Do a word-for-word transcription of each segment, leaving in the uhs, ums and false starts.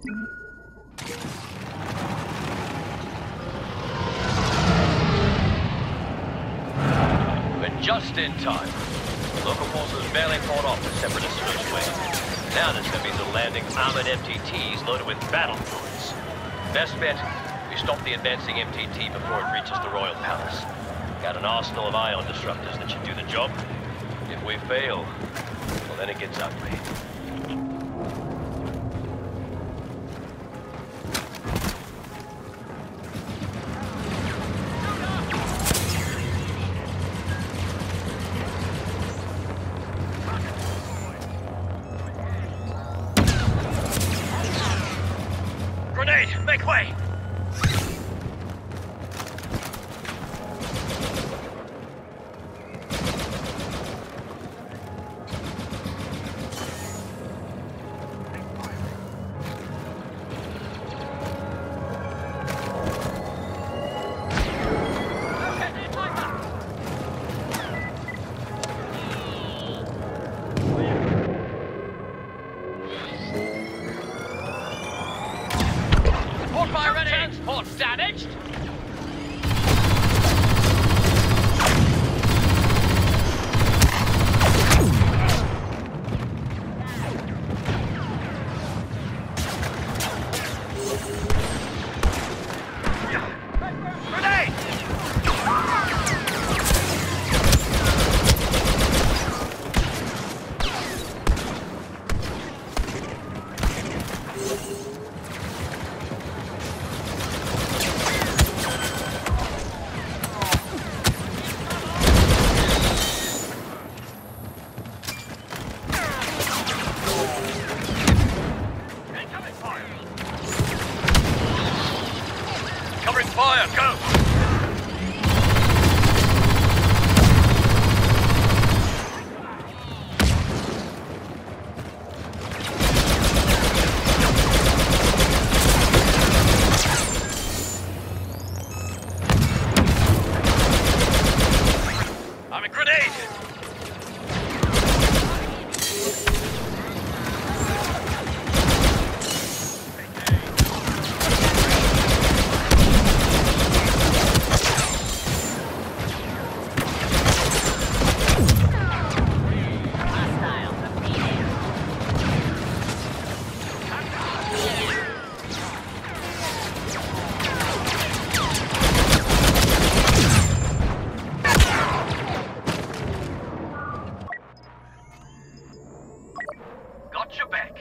We're just in time. Local forces barely fought off the Separatist first wave. Now there's going to be the landing armored M T Ts loaded with battle droids. Best bet, we stop the advancing M T T before it reaches the Royal Palace. Got an arsenal of ion disruptors that should do the job. If we fail, well then it gets ugly. Grenade! Make way! Fire ready! Transport damaged! Grenade! Covering fire, go! I'm a grenade! Got your back.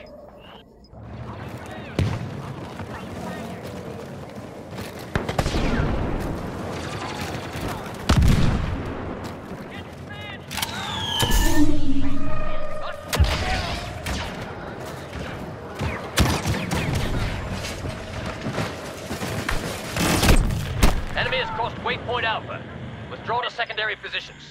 Enemy has crossed Waypoint Alpha. Withdraw to secondary positions.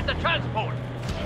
Get the transport!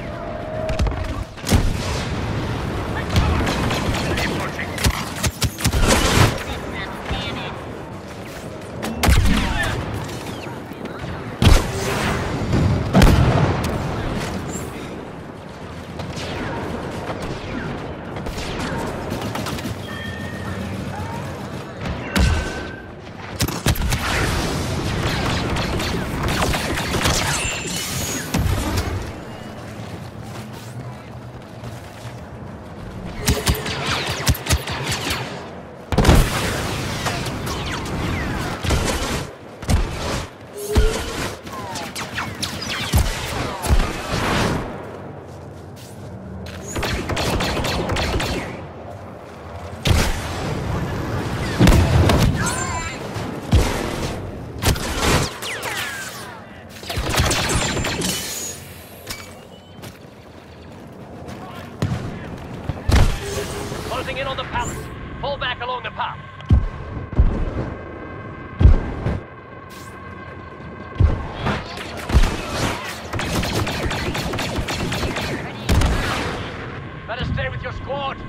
Closing in on the palace. Fall back along the path. Better stay with your squad.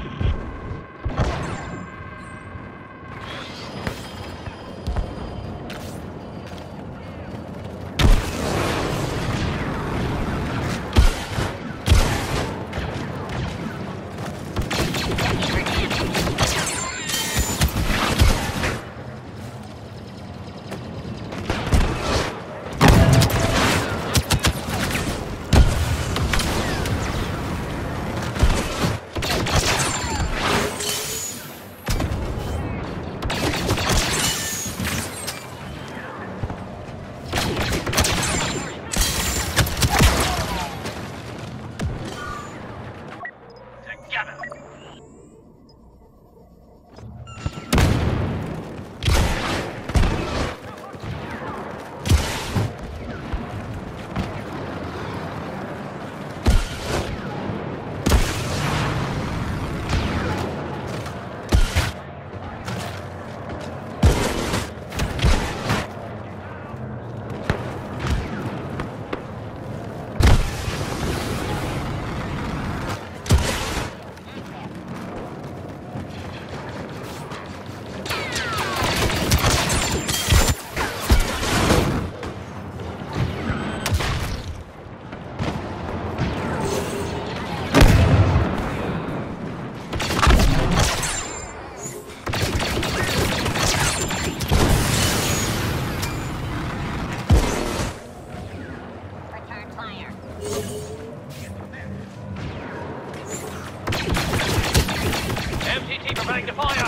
M T T preparing to fire!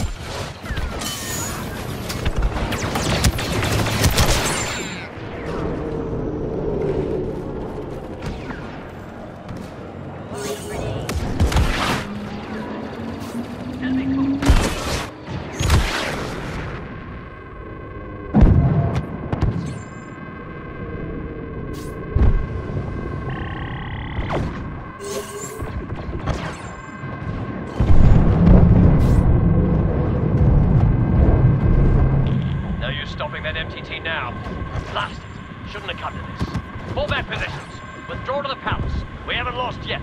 Stopping that M T T now. Blast it. Shouldn't have come to this. Fall back positions. Withdraw to the palace. We haven't lost yet.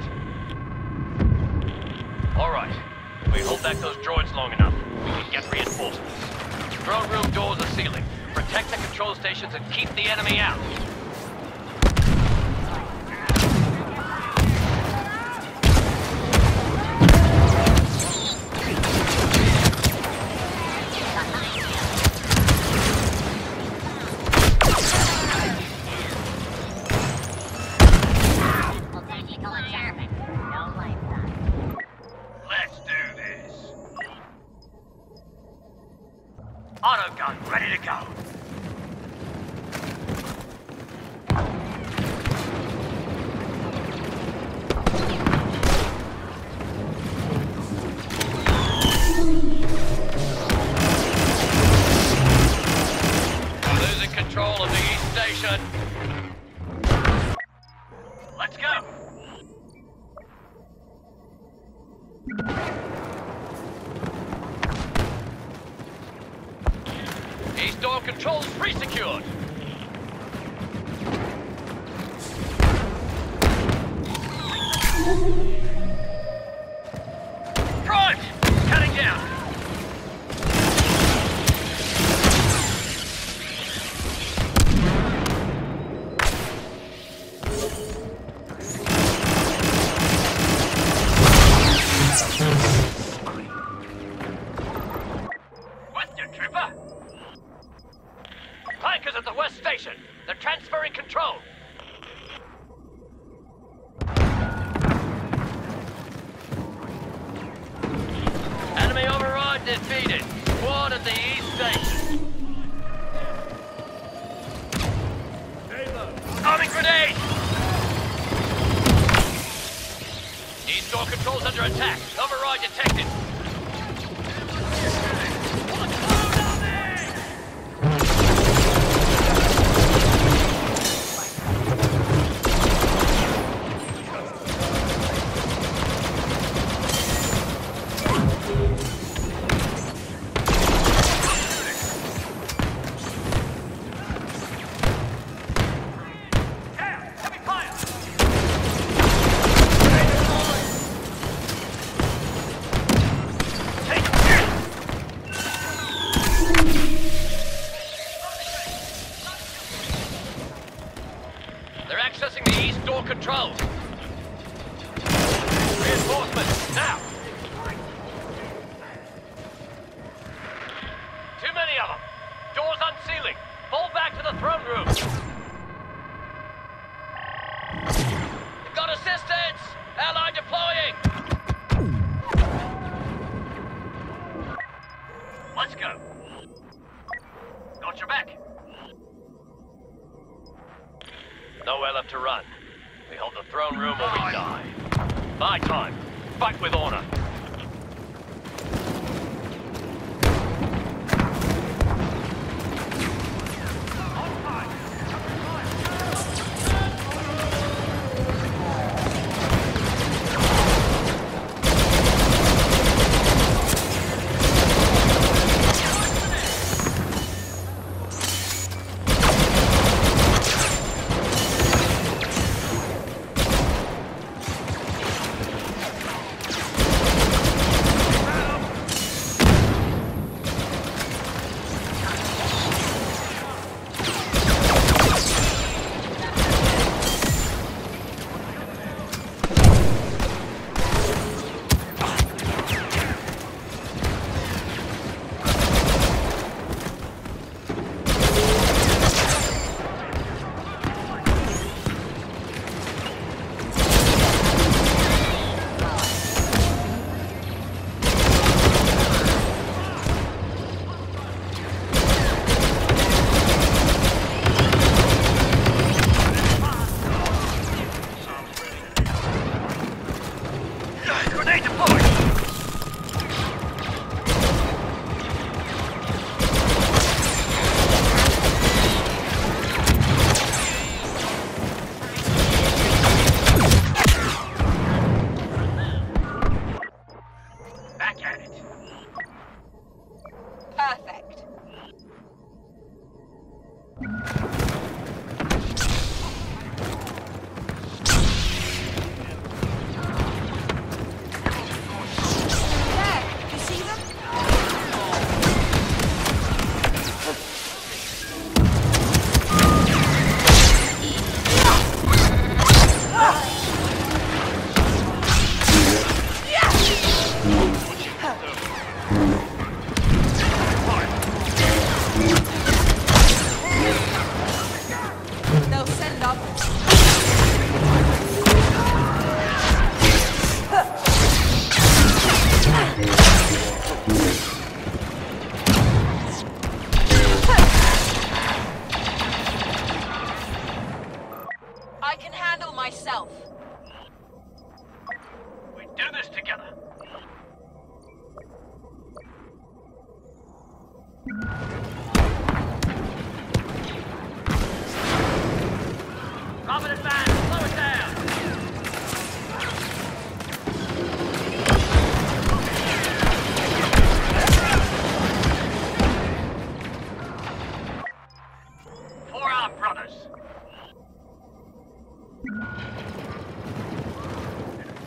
All right. If we hold back those droids long enough, we can get reinforcements. Throne room doors are sealing. Protect the control stations and keep the enemy out. Auto gun ready to go. Losing control of the East Station. Let's go. East door controls re-secured. Primed! Cutting down! With you, trooper! Clankers at the West Station! They're transferring control! Enemy override defeated. Squad at the East Station. Arming grenade! East door controls under attack. Override detected. They're accessing the east door controls. Reinforcements, now! Too many of them. Doors unsealing. Fall back to the throne room. We've got assistance! Ally deploying! Let's go. Got your back. Nowhere left to run. We hold the throne room or we die. My time. Fight with honor. Perfect. There, you see them? They'll send up. I can handle myself. We do this together. Robin advance, slow it down. For our brothers.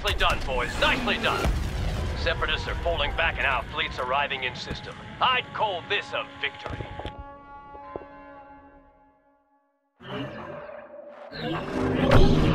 Nicely done, boys. Nicely done. Separatists are falling back and our fleet's arriving in system. I'd call this a victory.